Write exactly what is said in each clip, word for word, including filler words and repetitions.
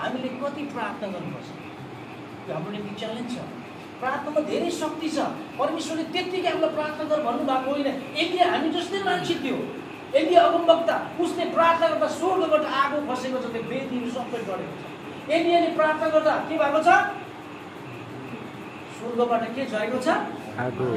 हामीले कति प्रार्थना गर्नुपर्छ? त्यो हाम्रो निम्ति च्यालेन्ज छ। प्रार्थनामा धेरै शक्ति छ। परमेश्वरले त्यत्तिकै हामीलाई प्रार्थना गर भन्नुभएको होइन। एलिया हामी जस्तै मान्छे थियो। एलिया अगमवक्ता, उसले प्रार्थना गर्दा स्वर्गबाट आगो खसेको छ, त्यो वेदीहरू सबै गरेको छ। एलियाले प्रार्थना गर्दा के भएको छ? स्वर्गबाट के झरेको छ? आगो।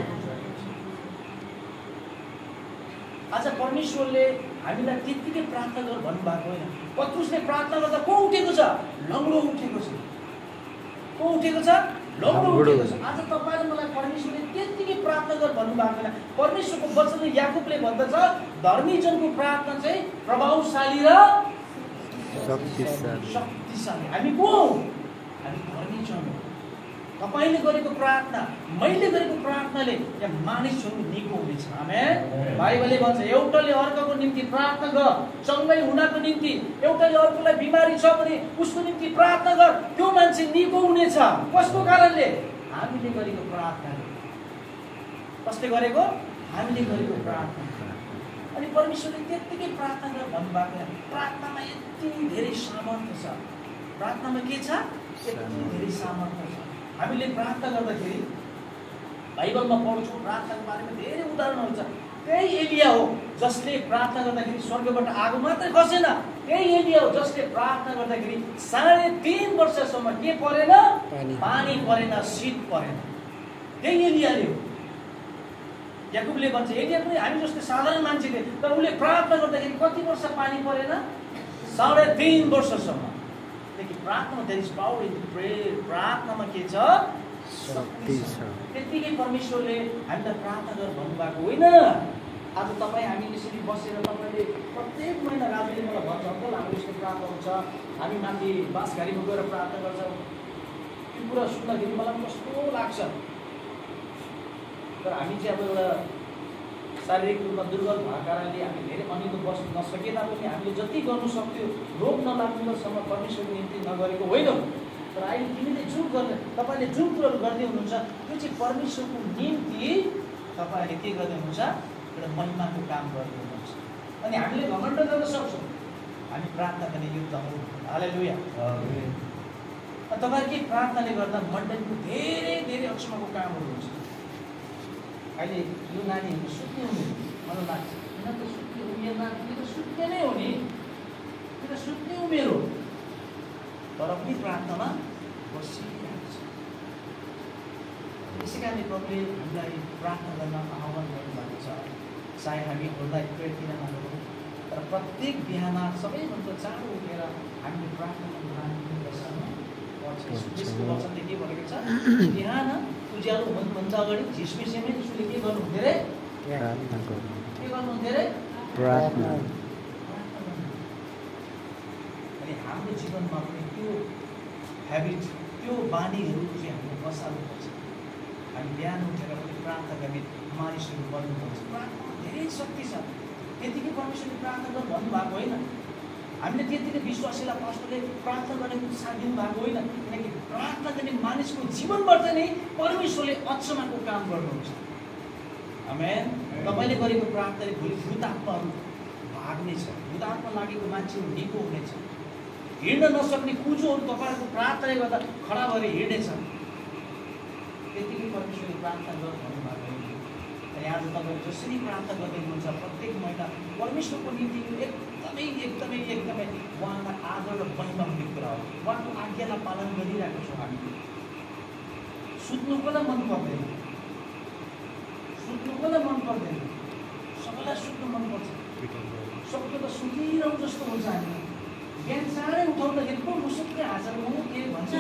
आज परमेश्वरले हामीलाई त्यत्तिकै प्रार्थना गर भन्नुभएको होइन। पत्रुसले प्रार्थना गर्दा को उठेको छ? लङ्गडो उठेको छ। को उठेको छ? लङ्गडो उठेको छ। आज तपाईँ र मलाई परमेश्वरले त्यत्तिकै प्रार्थना गर भन्नुभएको होइन। परमेश्वरको वचन याकुबले भन्दछ, धर्मीजनको प्रार्थना चाहिँ प्रभावशाली र शक्तिशाली। शक्तिशाली। हामी को हौ? हामी धर्मीजन हौ। तपाईँले गरेको प्रार्थना, मैले गरेको प्रार्थनाले यहाँ मानिसहरू निको हुनेछ। आमेन। बाइबलले भन्छ, एउटाले अर्काको निम्ति प्रार्थना गर, सँगै हुनको निम्ति। एउटाले अर्कोलाई बिमारी छ भने उसको निम्ति प्रार्थना गर, त्यो मान्छे निको हुनेछ। कसको कारणले? हामीले गरेको प्रार्थनाले। कसले गरेको? हामीले गरेको प्रार्थना। अनि परमेश्वरले त्यत्तिकै प्रार्थना गर भन्नुभएको। प्रार्थनामा यति धेरै सामर्थ्य छ। प्रार्थनामा के छ? यति धेरै सामर्थ्य छ। हामीले प्रार्थना गर्दाखेरि बाइबलमा पढ्छौँ, प्रार्थनाको बारेमा धेरै उदाहरणहरू छ। त्यही एलिया हो जसले प्रार्थना गर्दाखेरि स्वर्गबाट आगो मात्रै खसेन। त्यही एलिया हो जसले प्रार्थना गर्दाखेरि साढे तीन वर्षसम्म के परेन? पानी परेन, शीत परेन। त्यही एलियाले हो। याकुबले भन्छ, एलिया पनि हामी जस्तै साधारण मान्छे थिए, तर उसले प्रार्थना गर्दाखेरि कति वर्ष पानी परेन? साढे तीन वर्षसम्म। प्रार्थना there is power in prayer. प्रार्थनामा के छ? शक्ति छ। त्यतिकै परमेश्वरले हामीलाई प्रार्थना गर भन्नुभएको होइन। आज तपाईँ हामी यसरी बसेर तपाईँले प्रत्येक महिना राजले मलाई भन्छ, अङ्कल हाम्रो यस्तो प्रार्थना हुन्छ, हामी माथि बाँसघारीमा गएर प्रार्थना गर्छौँ। त्यो कुरा सुन्दाखेरि मलाई कस्तो लाग्छ। तर हामी चाहिँ अब एउटा शारीरिक रूपमा दुर्बल भएको कारणले हामी धेरै अनिलो बस्न नसके तापनि हामीले जति गर्नु सक्थ्यो रोग नलाग्नुसम्म परमेश्वरको निम्ति नगरेको होइनौँ। तर अहिले तिमीले जुन गर्ने, तपाईँले जुन कुराहरू गर्दै हुनुहुन्छ त्यो चाहिँ परमेश्वरको निम्ति तपाईँहरूले के गर्दै हुनुहुन्छ? एउटा महिमाको काम गर्दै हुनुहुन्छ। अनि हामीले घमण्ड गर्न सक्छौँ, हामी प्रार्थना गर्ने युक्त हौँ। हालेलुया। तपाईँहरूले प्रार्थनाले गर्दा मण्डलीको धेरै धेरै अक्षमको कामहरू हुन्छ। अहिले यो नानीहरू सुत्ने उमेर मलाई लाग्छ, किन त सुत्ने उमेर नानी त सुत्ने नै हो नि, त्यो त सुत्ने उमेर हो, तर पनि प्रार्थनामा बसिरहेको छ। यसै कारणले प्रभुले हामीलाई प्रार्थना गर्न आह्वान गर्नुभएको छ। चाहे हामी हृदय प्रेयर किन नगरौँ, तर प्रत्येक बिहान सबैभन्दा चाँडो उठेर हामीले प्रार्थना गर्नुपर्छ। यसको वचनले के भनेको छ? बिहान उज्यालो हुनुभन्दा अगाडि झिसमिसेमै उसले के गर्नुहुन्थ्यो अरे? के गर्नुहुन्थ्यो अरे? प्रार्थना। अनि हाम्रो जीवनमा पनि त्यो ह्याबिट, त्यो बानीहरू चाहिँ हामीले बसाल्नुपर्छ। हामी बिहान उठेर पनि प्रार्थना गर्ने मानिसहरू बन्नुपर्छ। प्रार्थना धेरै शक्ति छ। त्यतिकै परमेश्वरले प्रार्थना गर्नु भन्नुभएको होइन। हामीले त्यतिकै विश्वासीलाई पास्टरले प्रार्थना गर्ने उत्साह दिनुभएको होइन, किनकि प्रार्थना गर्ने मानिसको जीवनबाट नै परमेश्वरले अचम्मको काम गर्नुहुन्छ। आमेन। तपाईँले गरेको प्रार्थनाले भोलि भूत आत्माहरू भाग्नेछ, भूत आत्मा लागेको मान्छेहरू निको हुनेछ, हिँड्न नसक्ने कुचोहरू तपाईँहरूको प्रार्थनाले गर्दा खडा भएर हिँड्नेछ। त्यतिकै परमेश्वरले प्रार्थना गर्नु भन्नुभएको होइन। अनि आज तपाईँहरू जसरी प्रार्थना गर्दै हुनुहुन्छ प्रत्येक महिना परमेश्वरको निम्ति एकदमै एकदमै एकदमै उहाँलाई आदर र महिमा हुने कुरा हो। उहाँको आज्ञालाई पालन गरिरहेको छौँ हामी। सुत्नु कसलाई मन पर्दैन? सुत्नु कसलाई मन पर्दैन? सबैलाई सुत्नु मनपर्छ। सबको त सुतिरहनु जस्तो हुन्छ। हामी बिहान चाँडै उठाउँदाखेरि पो मुसुक्कै हाँसेर म के भन्छ,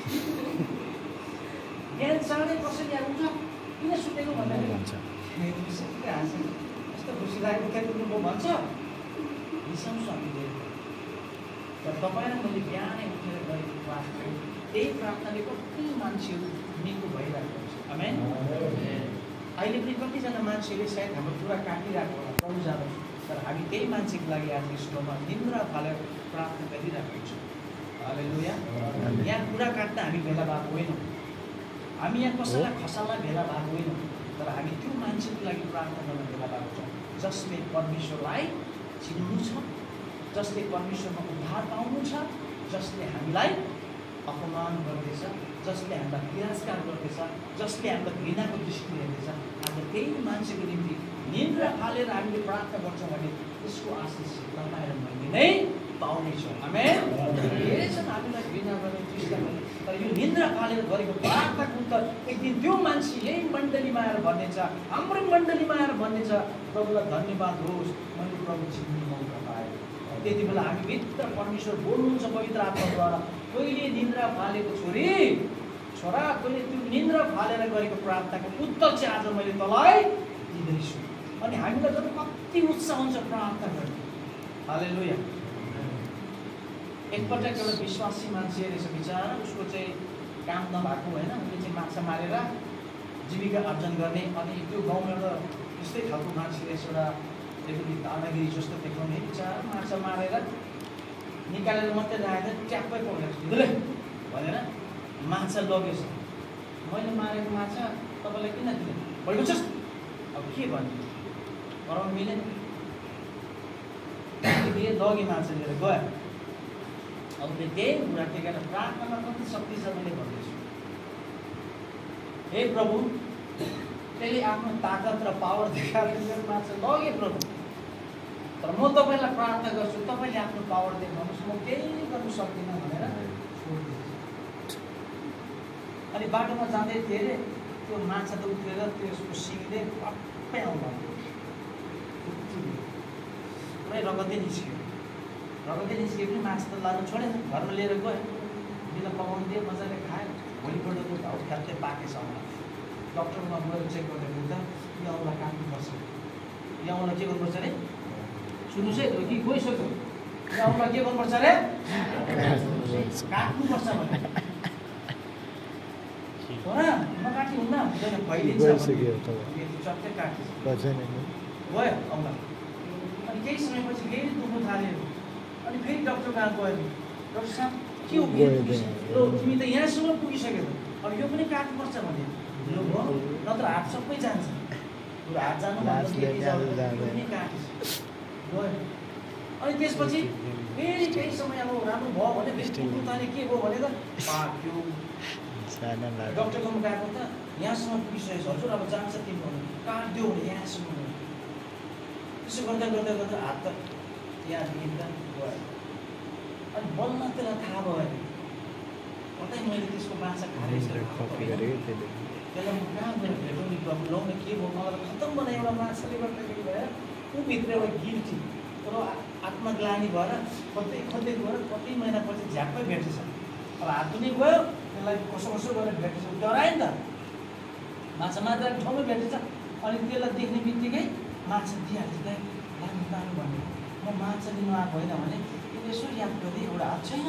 बिहान चाँडै कसरी यहाँ उठ किन सुतेको भन्दाखेरि भन्छ मुसुक्कै हाँसेर यस्तो खुसी लागेको उठेर उठ्नु भन्छ। रिसाउँछु हामीले। तर तपाईँ र मैले बिहानै उठेर गरेको प्रार्थना, त्यही प्रार्थनाले कति मान्छेहरू निको भइरहेको हुन्छ। आमेन। अहिले पनि कतिजना मान्छेले सायद हाम्रो कुरा काटिरहेको होला, कहीँ जाँदा, तर हामी त्यही मान्छेको लागि आज स्कुलमा निन्द्रा फालेर प्रार्थना गरिरहेको हुन्छौँ। हालेलुया। यहाँ कुरा काट्न हामी भेला भएको होइनौँ, हामी यहाँ कसैलाई खसाल्न भेला भएको होइनौँ, तर हामी त्यो मान्छेको लागि प्रार्थना गर्न भेला भएको छौँ जसले परमेश्वरलाई चिन्नु छ, जसले परमेश्वरमा उद्धार पाउनु छ, जसले हामीलाई अपमान गर्दैछ, जसले हामीलाई तिरस्कार गर्दैछ, जसले हामीलाई घृणाको दृष्टिले हेर्दैछ, आज त्यही मान्छेको निम्ति निन्द्रा फालेर हामीले प्रार्थना गर्छौँ भने त्यसको आशिष तपाईँ र मैले नै पाउनेछौँ। आमेन। धेरै छन् हामीलाई घृणा गर्ने, दृष्टि गर्ने, तर यो निन्द्रा फालेर गरेको प्रार्थनाको उत्तर एक दिन त्यो मान्छे यही मण्डलीमा आएर भन्नेछ, हाम्रो मण्डलीमा आएर भन्नेछ, प्रभुलाई धन्यवाद होस्, मैले प्रभु चिन्ने मौका पाएँ। त्यति बेला हामी भित्र परमेश्वर बोल्नुहुन्छ पवित्र आत्माद्वारा, कहिले निन्द्रा फालेको छोरी छोरा तैँले त्यो निन्द्रा फालेर गरेको प्रार्थनाको उत्तर चाहिँ आज मैले तँलाई दिँदैछु। अनि हामीलाई जब कति उत्साह हुन्छ प्रार्थना गर्ने। हालेलुया। एकपटक एउटा विश्वासी मान्छे रहेछ बिचरा, उसको चाहिँ काम नभएको होइन, उसले चाहिँ माछा मारेर जीविका आर्जन गर्ने। अनि त्यो गाउँमा एउटा त्यस्तै खालको मान्छे रहेछ, एउटा एकदम दादागिरी जस्तो देखाउने, बिचरा माछा मारेर निकालेर मात्रै राखेर ट्याप्पै पक्रेको दिदीले भनेर माछा लगेछ। मैले मारेको माछा तपाईँलाई किन दिने भनेको छ, अब के भन्ने गराउनु मिलेन, लगे माछा लिएर गयो। अब त्यही कुरा टेकेर प्रार्थनामा कति शक्ति छ मैले भन्दैछु। हे प्रभु, त्यसले आफ्नो ताकत र पावर देखाएर मेरो माछा लगे प्रभु, तर म तपाईँलाई प्रार्थना गर्छु तपाईँले आफ्नो पावर देखाउनुहोस्, म केही गर्नु सक्दिनँ भनेर छोडिदिन्छु। अनि बाटोमा जाँदै थिएँ अरे त्यो माछा त उत्रेर त्यसको सिङले पप्पै आउँदा पुरै रगतै निस्क्यो। रगतै निस्क्यो पनि माछा त लानु छोडेन, घरमा लिएर गयो, बिना पकाउनु दियो, मजाले खायो। भोलिपल्ट त घाउ ख्याप्दै पाकेछ औँला। डक्टरमा गएर चेक गर्दाखेरि त यो औँला काट्नुपर्छ, यो औँला के गर्नुपर्छ अरे, सुन्नुहोस् है कि गइसक्यो, यो औँला के गर्नुपर्छ अरे, काट्नुपर्छ भने छोरा नकाटी हुन्न, हुँदैन फैलिन्छ, चट्टै काटिन्छ गयो औँला। अनि केही समयपछि फेरि दुख्नु थाल्यो। अनि फेरि डक्टर कहाँ गयो, डक्टर साहब के हो, लो तिमी त यहाँसम्म पुगिसक्यो त, अब यो पनि काट्नुपर्छ भने लो भयो, नत्र हात सबै जान्छ, हात जानु पनि काटिन्छ गयो। अनि त्यसपछि फेरि केही समय अब राम्रो भयो भने फेरि दुख्नु थाल्यो, के भयो भने त पाक्यो। डक्टरकोमा गएको त यहाँसम्म पुगिसकेको छ हजुर, अब जान्छ तिम्रो काटिदियो भने यहाँसम्म। त्यसो गर्दा गर्दा गर्दा हात त यहाँदेखि त गयो। अनि बल्ल त्यसलाई थाहा भयो अरे कतै मैले त्यसको माछा खाएर त्यसलाई म कहाँ गएर भेटौँ नि प्रभु, लाउने के भयो, मलाई खत्तम बनायो एउटा माछाले गर्दाखेरि भएर ऊभित्र एउटा गिल्टी तर आत्मग्लानी भएर कतै खोज्दै गएर कति महिनापछि झ्याप्पै भेटेछ। अब हात पनि गयो, त्यसलाई कसो कसो गरेर भेटेछ, डरायो नि त, माछा मात्र ठाउँमै भेटेछ। अनि त्यसलाई देख्ने बित्तिकै माछा दिइहाल्छ त लानु लानु भन्ने। म माछा लिनु आएको होइन भने त्यसले यसो याद गर्दै एउटा हात छैन,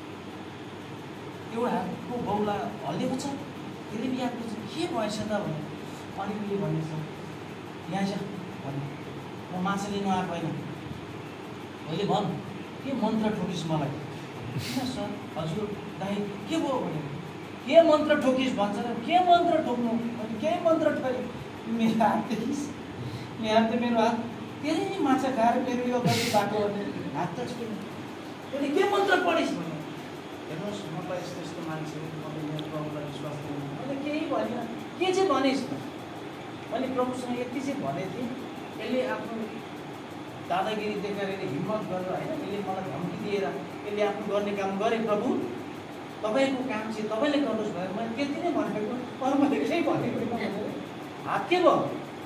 एउटा हातको बौला हल्लिएको छ, त्यसले पनि याद गर्छ के भएछ त भने। अनि उसले भनेछ यहाँ छ भन्ने, म माछा लिनु आएको होइन, मैले भन् के मन्त्र ठोकिस् मलाई। किन सर, हजुर दाइ के भयो भने के मन्त्र ठोकिस् भन्छ र, के मन्त्र ठोक्नु भने केही मन्त्र ठोक्यो, मेरो हात देखिस्, यहाँ त मेरो हात धेरै नै माछा खाएर मेरो यो गति बाटो भने हात त छोड्नु, त्यसले के मन्त्र पढिस् भने। हेर्नुहोस् मलाई यस्तो यस्तो मान्छे मैले प्रभुलाई विश्वास गर्नु, मैले केही भनिनँ, के चाहिँ भनिस् मैले प्रभुसँग यति चाहिँ भनेको थिएँ। यसले आफ्नो दादागिरी देखाएर हिम्मत गरेर होइन, यसले मलाई धम्की दिएर यसले आफ्नो गर्ने काम गरे, प्रभु तपाईँको काम चाहिँ तपाईँले गर्नुहोस् भनेर मैले त्यति नै भनेको, अरू मैले केही भनेको भनेर हात के भयो।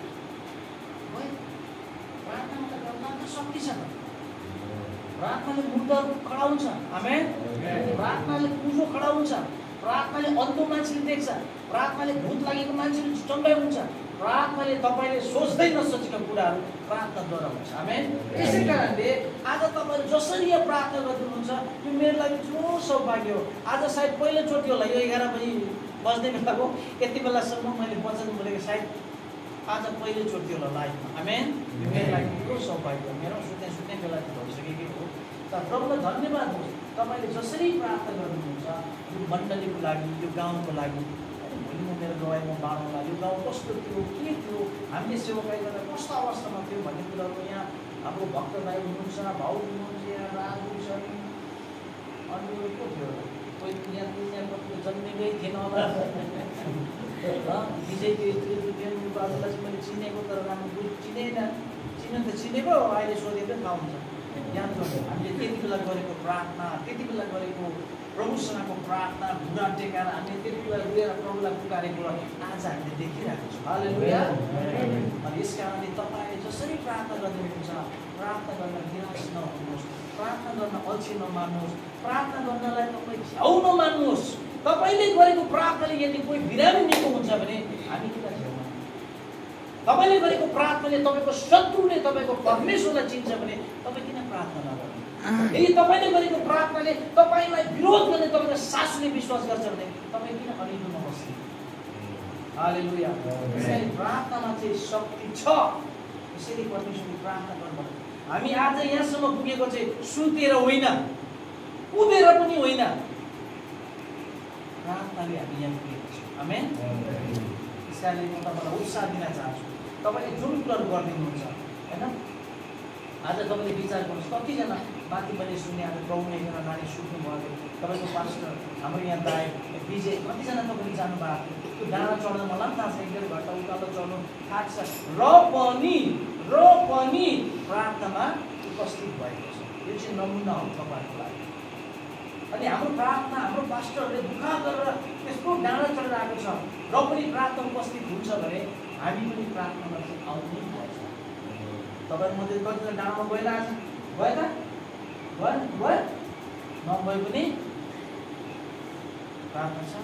प्रार्थनामा त गर्दा शक्ति छ, प्रार्थनाले मुद्दाहरू खडा हुन्छ। आमेन। प्रार्थनाले कुरो खडा हुन्छ, प्रार्थनाले अन्धो मान्छेले देख्छ, प्रार्थनाले भूत लागेको मान्छेले चङ्गाइ हुन्छ, प्रार्थनाले तपाईँले सोच्दै नसोचेको कुराहरू प्रार्थनाद्वारा हुन्छ। आमेन। त्यसै कारणले आज तपाईँले जसरी यो प्रार्थना गर्नुहुन्छ त्यो मेरो लागि ठुलो सौभाग्य हो। आज सायद पहिलोचोटि होला, यो एघार बजी बज्ने बेला हो, यति बेलासम्म मैले वचन बोलेको सायद आज पहिलोचोटि होला लाइफमा। आमेन। मेरो लागि ठुलो सौभाग्य हो, मेरो सुत्ने सुत्ने बेला भइसकेको हो। तर प्रभुलाई धन्यवाद होस्, तपाईँले जसरी प्रार्थना गर्नुहुन्छ यो मण्डलीको लागि, यो गाउँको लागि, भोलि म मेरो गवाईमा बाँडौँला, यो गाउँ कस्तो थियो, के थियो, हामीले सेवाकाई गर्दा कस्तो अवस्थामा थियो भन्ने कुराहरू यहाँ हाम्रो भक्त भाइ हुनुहुन्छ, भाउ हुनुहुन्छ, यहाँ राजु छ, अनि अरू को थियो कोही दुनियाँ दुनियाँको जन्मेकै थिएन होला विजय त्यो बाबुलाई चाहिँ मैले चिनेको तर राम्रो चिनेन चिन त चिनेको अहिले सोधेको थाहा हुन्छ याद गर्नु हामीले त्यति बेला गरेको प्रार्थना त्यति बेला गरेको प्रभुसँगको प्रार्थना भुँडा टेकाएर हामीले त्यति बेला रोएर प्रभुलाई पुकारेको आज हामीले देखिरहेको छौँ हालेलुया। अनि यस कारणले तपाईँले जसरी प्रार्थना गरिदिनुहुन्छ प्रार्थना गर्न निराश नहुनुहोस्, प्रार्थना गर्न अल्छी नमान्नुहोस्, प्रार्थना गर्नलाई तपाईँ झ्याउ नमान्नुहोस्। तपाईँले गरेको प्रार्थनाले यदि कोही बिरामी निको हुन्छ भने हामी किन झ्याउ मान्नु? तपाईँले गरेको प्रार्थनाले तपाईँको शत्रुले तपाईँको परमेश्वरलाई चिन्छ भने तपाईँ किन प्रार्थना नगर्नु? यदि तपाईँले गरेको प्रार्थनाले तपाईँलाई विरोध गर्ने तपाईँको सासूले विश्वास गर्छ भने तपाईँ किन अडिलोमा बस्नु? हालेलुया। त्यसैले प्रार्थनामा चाहिँ शक्ति छ। यसैले परमेश्वरले प्रार्थना गर्नुपर्छ। हामी आज यहाँसम्म पुगेको चाहिँ सुतेर होइन, कुदेर पनि होइन, प्रार्थनाले हामी यहाँ पुगेको छौँ। आमेन। त्यसकारणले म तपाईँलाई उत्साह दिन चाहन्छु। तपाईँले जुन कुराहरू गरिदिनुहुन्छ होइन, आज तपाईँले विचार गर्नुहोस् कतिजना माथि मैले सुने आज प्रभुमा एकजना नानी सुत्नु भयो, तपाईँको पास्टर हाम्रो यहाँ दाइ विजय कतिजना तपाईँले जानुभएको थियो, त्यो डाँडा चढ्न मलाई पनि थाहा छ, एक डेढ घन्टा उकालो चढ्नु थाक्छ र पनि र पनि प्रार्थनामा उपस्थित भएको छ। यो चाहिँ नमुना हो तपाईँहरूको लागि। अनि हाम्रो प्रार्थना हाम्रो पास्टरहरूले दुःख गरेर त्यस्तो डाँडा चढेर आएको छ र पनि प्रार्थना उपस्थित हुन्छ भने हामी पनि प्रार्थनामा चाहिँ आउनै पर्छ। तपाईँहरू मध्ये कतिजना डाँडामा गएर आएको छ? गयो त? गयो गयो नभए पनि प्रार्थना छ,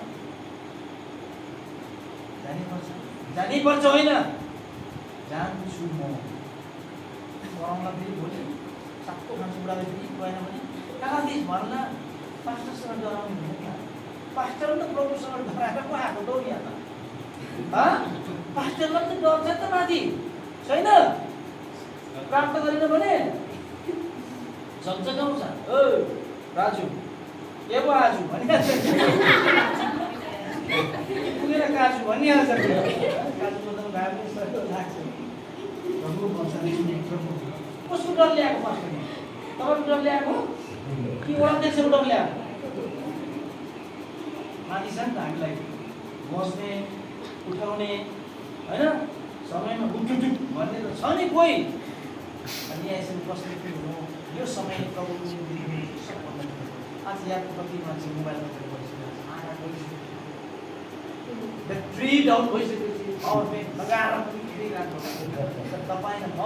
जानैपर्छ। जानैपर्छ होइन, जान्छु म। गराउँला फेरि भोलि सातो खान्छु बुढाले फेरि गएन भने कहाँ दिस भन्ला पास्टरसँग डराउनु हुँदैन। पास्टर त प्रभुसँग डराएर पो आएको त हो यहाँ त। पास्टरलाई त डर छ त माथि छैन? प्रार्थना गरेन भने झकझकाउँछ। ओ राजु के पो आज भनिहाल्छ, पुगेर काजु भनिहाल्छ। काजु बनाउनु भएको लाग्छ। कसको डर ल्याएको पास्टरले? तपाईँको डर ल्याएको कि अध्यक्षको डर ल्याएको? माथि छ नि त हामीलाई बस्ने उठाउने होइन, समयमा उठुटुक भन्ने त छ नि कोही। अनि यहाँ यसरी बस्ने के हुनु, यो समय प्रभुको निम्ति सबभन्दा आज यहाँको कति मान्छे मोबाइलमा बसिरहेको छ, आँखा गइसक्यो, ट्री डाउन भइसकेपछि पावर ब्याङ्क लगाएर पनि खेलिरहेको छ। तपाईँ र म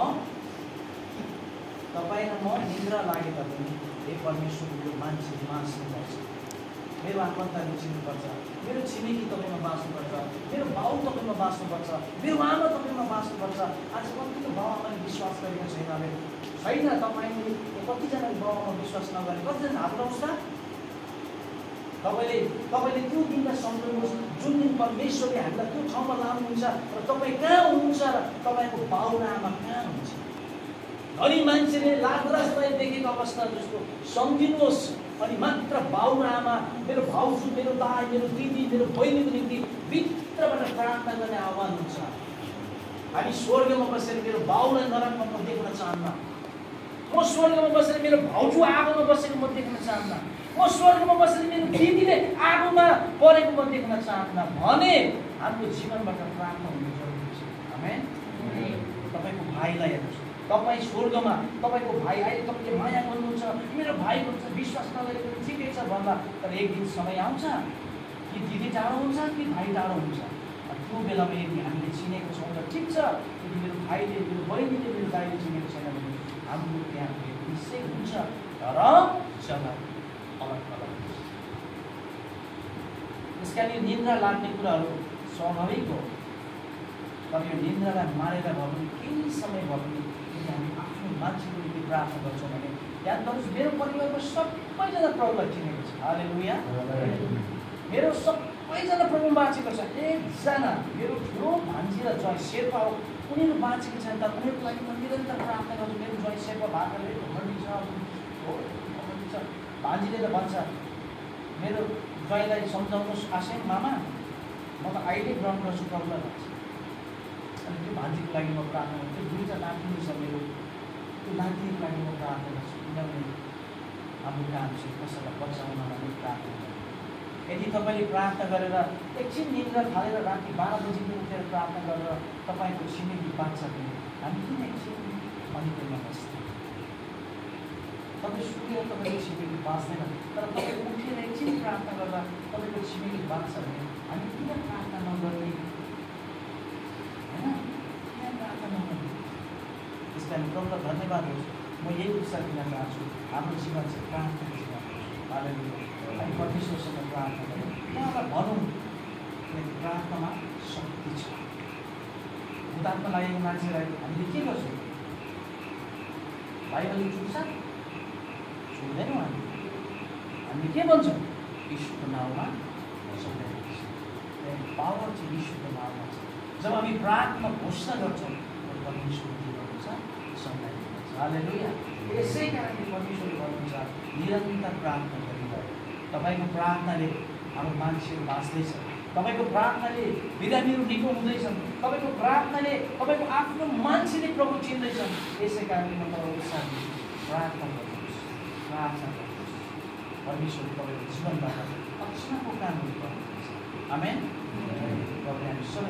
तपाईँ र म निद्रा लागे तापनि हे परमेश्वरको मान्छे बाँच्नुपर्छ, मेरो आफन्तहरू चिन्नुपर्छ, मेरो छिमेकी तपाईँमा बाँच्नुपर्छ, मेरो बाउ तपाईँमा बाँच्नुपर्छ, मेरो आमा तपाईँमा बाँच्नुपर्छ। आज कतिको बाउ आमाले विश्वास गरेको छैन अरे छैन। तपाईँले कतिजनाले बाउ आमा विश्वास नगरे कतिजना हात उठाउँछ? तपाईँले तपाईँले त्यो दिनलाई सम्झाउनुहोस् जुन दिन परमेश्वरले हामीलाई त्यो ठाउँमा लानुहुन्छ र तपाईँ कहाँ हुनुहुन्छ र तपाईँको बाउ र आमा कहाँ हुन्छ। धनी मान्छेले लाजरसलाई देखेको अवस्था जस्तो सम्झिनुहोस्। अनि मात्र बाउ र आमा, मेरो भाउजू, मेरो दाइ, मेरो दिदी, मेरो बहिनीको निम्ति भित्रबाट प्रार्थना गर्ने आह्वान हुन्छ। हामी स्वर्गमा बसेर मेरो बाउलाई नरकमा म देख्न चाहन्न, म स्वर्गमा बसेर मेरो भाउजू आगोमा बसेको म देख्न चाहन्न, म स्वर्गमा बसेर मेरो दिदीले आगोमा परेको म देख्न चाहन्न भने हाम्रो जीवनबाट प्रार्थना हुनु जरुरी छ। आमेन। तपाईँको भाइलाई हेर्नुहोस्, तपाईँ स्वर्गमा तपाईँको भाइ अहिले तपाईँले माया गर्नुहुन्छ, मेरो भाइ भन्छ विश्वास नगरेको ठिकै छ भन्दा, तर एक दिन समय आउँछ कि दिदी टाढो हुन्छ कि भाइ टाढो हुन्छ। त्यो बेलामा यदि हामीले चिनेको छौँ त ठिक छ, यदि मेरो भाइले, मेरो बहिनीले, मेरो दाइले चिनेको छैन भने हाम्रो त्यहाँ निश्चय हुन्छ, तर जग्गा अलग अलग हुन्छ। त्यस कारण यो निन्द्रा लाग्ने कुराहरू स्वाभाविक हो, तर यो निन्द्रालाई मारेर भए पनि केही समय भए पनि हामी आफ्नो मान्छेको निम्ति प्रार्थना गर्छौँ भने याद गर्नुहोस् मेरो परिवारमा सबैजना प्रभुलाई चिनेको छ। हालेलुया। मेरो सबैजना प्रभु बाँचेको छ। एकजना मेरो ठुलो भान्जी र जय शेर्पा हो, उनीहरू बाँचेको छैन तर उनीहरूको लागि म निरन्तर प्रार्थना गर्छु। मेरो जय शेर्पा भाकाले घमण्डी छ, हो घमण्डी छ। भान्जीले त भन्छ मेरो जयलाई सम्झाउनुहोस् आशेन मामा, म त अहिले ग्रहण गर्छु प्रभुलाई भन्छ। अनि त्यो भान्जीको लागि म प्रार्थना गर्छु। दुईवटा नातिनी छ मेरो, त्यो नातिनीको लागि म प्रार्थना गर्छु। किनभने हाम्रो काम छ कसैलाई बचाउन हामी प्रार्थना गर्नु। यदि तपाईँले प्रार्थना गरेर एकछिन निन्द्रा थालेर राति बाह्र बजीको उठेर प्रार्थना गरेर तपाईँको छिमेकी बाँच्छ भने हामी किन एकछिन अनिकैमा बस्छौँ? तपाईँ सुतेर तपाईँको छिमेकी बाँच्दैन, तर तपाईँ उठेर एकछिन प्रार्थना गर्दा तपाईँको छिमेकी बाँच्छ भने हामी किन प्रार्थना नगर्ने? होइन, किन प्रार्थना नगर्ने? त्यस कारण प्रभुलाई धन्यवाद होस्। म यही उत्साह दिन चाहन्छु, हाम्रो जीवन चाहिँ प्रार्थना जीवन होस्। हालेलुया। हामी परमेश्वरसँग प्रार्थना गरौँ, उहाँलाई भनौँ, किनकि प्रार्थनामा शक्ति छ। भूतात्मा लागेको मान्छेलाई हामीले के गर्छौँ? बाइबलले छुट्छ? छुट्दैनौँ। हामी हामीले के भन्छौँ? यीशुको नाउँमा सघाइदिन्छ। पावर चाहिँ यीशुको नाउँमा छ। जब हामी प्रार्थना घोषणा गर्छौँ परमेश्वर के गर्नुहुन्छ? सघाइदिन्छ। हालेलुया। यसै कारणले परमेश्वरले भन्नुहुन्छ निरन्तर प्रार्थना गरिरह्यो। तपाईँको प्रार्थनाले हाम्रो मान्छेहरू बाँच्दैछ। तपाईँको प्रार्थनाले बिरामीहरू निको हुँदैछन्। तपाईँको प्रार्थनाले तपाईँको आफ्नो मान्छेले प्रभु चिन्दैछन्। यसै कारणले म तपाईँलाई उत्साह दिन्छु, प्रार्थना गर्नुहोस्, प्रार्थना गर्नुहोस्। परमेश्वरले तपाईँको जीवनबाट अचम्मको कामहरू गर्नुहुन्छ। आमेन। प्रभुले हामी सबै